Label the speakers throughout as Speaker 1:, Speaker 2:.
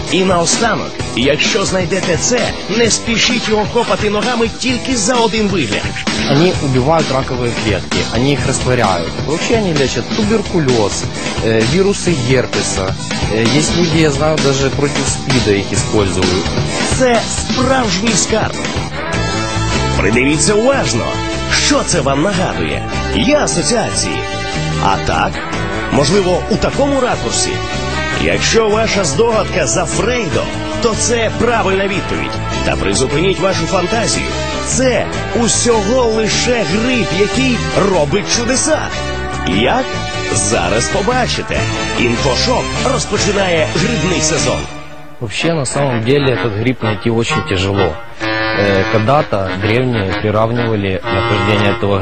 Speaker 1: І наостанок, якщо знайдете це, не спішіть його копати ногами тільки за один вигляд.
Speaker 2: Они убивают раковые клетки, они их растворяют. Вообще они лечат туберкулез, вирусы герпеса. Есть люди, я знаю, даже против СПИДа их используют.
Speaker 1: Це справжній скарб. Придивіться уважно. Що це вам нагадує? Є асоціації. А так? Можливо, у такому ракурсі? Якщо ваша здогадка за Фрейдом, то це правильна відповідь. Та призупиніть вашу фантазію. Це усього лише гриб, який робить чудеса. Як? Зараз побачите. Інфошоп розпочинає грибний сезон.
Speaker 2: Вообще, на самом деле, этот гриб найти очень тяжело. Когда-то древние приравнивали нахождение этого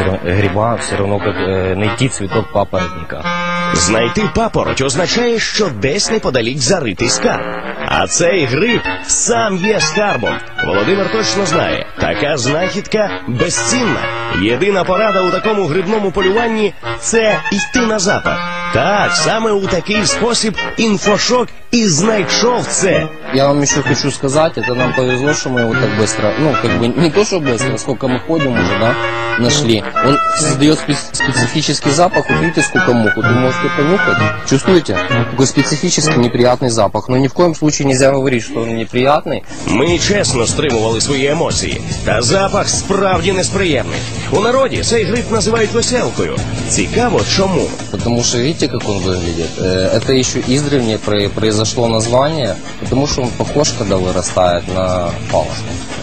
Speaker 2: гриба все равно как найти цветок папоротника.
Speaker 1: Знайти папороть означає, що десь неподалік заритий скарб. А цей гриб сам є скарбом. Володимир точно знає, така знахідка безцінна. Єдина порада у такому грибному полюванні – це йти на запах. Так, саме у такий спосіб інфошок і знайшов це.
Speaker 2: Я вам еще хочу сказать, это нам повезло, что мы его так быстро, ну, как бы, не то, что быстро, сколько мы ходим уже, да, нашли. Он создает специфический запах, вот видите, сколько мух, вот вы можете понюхать, чувствуете? Такой специфический неприятный запах, но ни в коем случае нельзя говорить, что он неприятный.
Speaker 1: Ми чесно стримували свої емоції, та запах справді несприємний. У народі цей гриб називають веселкою. Цікаво, чому?
Speaker 2: Потому что видите, как он выглядит? Это еще издревле произошло название, потому что он похож, когда вырастает, на палочку.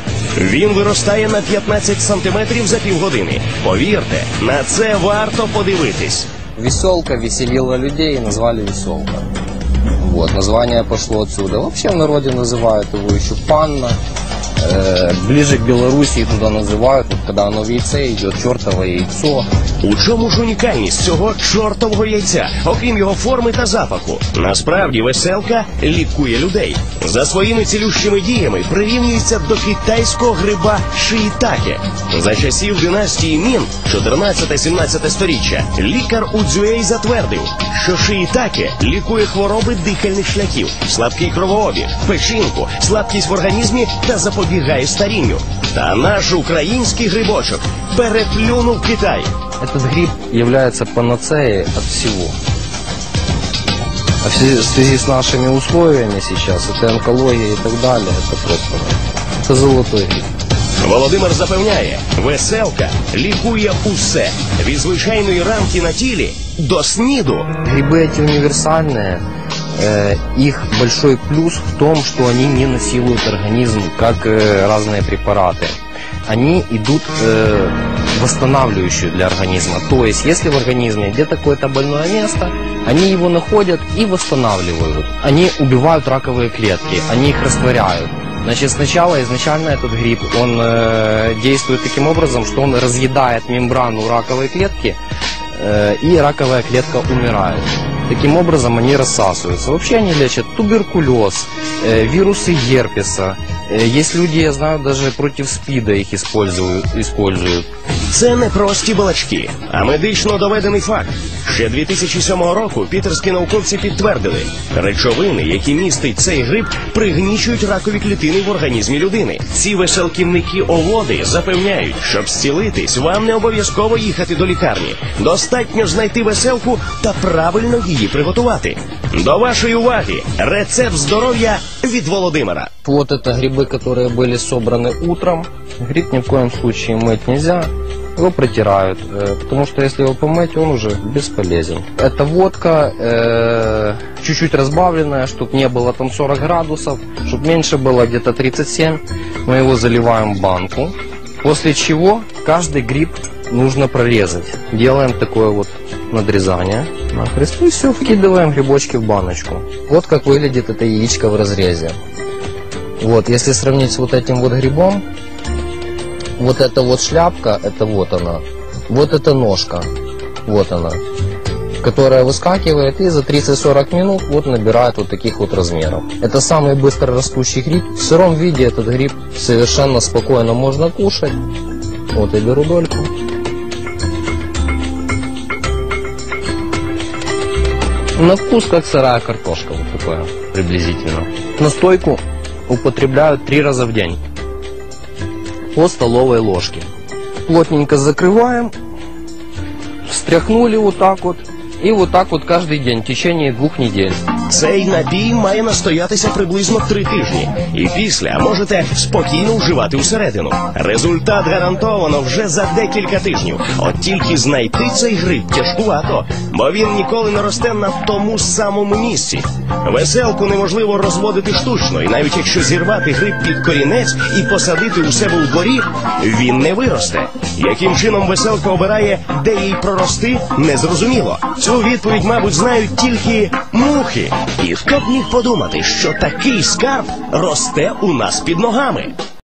Speaker 1: Він виростає на 15 сантиметрів за півгодини. Повірте, на це варто подивитись.
Speaker 2: Веселка веселила людей и назвали веселка. Вот, название пошло отсюда. Вообще в народе называют его еще панна. Ближе к Белоруссии туда называют, вот, когда оно в яйце идет, чертово яйцо.
Speaker 1: У чому ж унікальність цього чортового яйця, окрім його форми та запаху? Насправді веселка лікує людей. За своїми цілющими діями прирівнюється до китайського гриба шиїтаке. За часів династії Мін, 14-17 сторіччя, лікар Удзюей затвердив, що шиїтаке лікує хвороби дихальних шляхів, слабкий кровообіг, печінку, слабкість в організмі та запобігає старінню. Та наш український грибочок переплюнув Китай.
Speaker 2: Этот гриб является панацеей от всего. А в связи с нашими условиями сейчас, это онкология и так далее, это просто, это золотой гриб.
Speaker 1: Володимир запевняє, веселка лікує усе. Від звичайної рамки на тілі до СНІДу.
Speaker 2: Грибы эти универсальные. Их большой плюс в том, что они не насилуют организм, как разные препараты. Они идут восстанавливающие для организма. То есть, если в организме где-то какое-то больное место, они его находят и восстанавливают. Они убивают раковые клетки, они их растворяют. Значит, сначала, изначально этот гриб, он действует таким образом, что он разъедает мембрану раковой клетки, и раковая клетка умирает. Таким образом они рассасываются. Вообще они лечат туберкулез, вирусы герпеса. Есть люди, я знаю, даже против СПИДа их используют.
Speaker 1: Це не прості балачки, а медично доведений факт. Ще 2007 року пітерські науковці підтвердили, речовини, які містить цей гриб, пригнічують ракові клітини в організмі людини. Ці веселківники-оводи запевняють, щоб зцілитись, вам не обов'язково їхати до лікарні. Достатньо знайти веселку та правильно її приготувати. До вашої уваги, рецепт здоров'я від Володимира.
Speaker 2: Вот это грибы, которые были собраны утром. Гриб ни в коем случае мыть нельзя. Его протирают, потому что если его помыть, он уже бесполезен. Это водка, чуть-чуть разбавленная, чтобы не было там 40 градусов, чтобы меньше было где-то 37. Мы его заливаем в банку, после чего каждый гриб нужно прорезать. Делаем такое вот надрезание нахрест и все, вкидываем грибочки в баночку. Вот как выглядит это яичко в разрезе. Вот, если сравнить с вот этим вот грибом, вот эта вот шляпка, это вот она. Вот эта ножка, вот она, которая выскакивает и за 30-40 минут вот набирает вот таких вот размеров. Это самый быстро растущий гриб. В сыром виде этот гриб совершенно спокойно можно кушать. Вот я беру дольку. На вкус как сырая картошка, вот такое. приблизительно. Настойку употребляют 3 раза в день по столовой ложке. Плотненько закрываем, встряхнули вот так вот, и вот так вот каждый день в течение 2 недель.
Speaker 1: Цей напій має настоятися приблизно 3 тижні. І після можете спокійно вживати усередину. Результат гарантовано вже за декілька тижнів. От тільки знайти цей гриб тяжкувато, бо він ніколи не росте на тому самому місці. Веселку неможливо розводити штучно, і навіть якщо зірвати гриб під корінець і посадити у себе у дворі, він не виросте. Яким чином веселка обирає, де їй прорости, незрозуміло. Цю відповідь, мабуть, знають тільки мухи. І хто б міг подумати, що такий скарб росте у нас під ногами?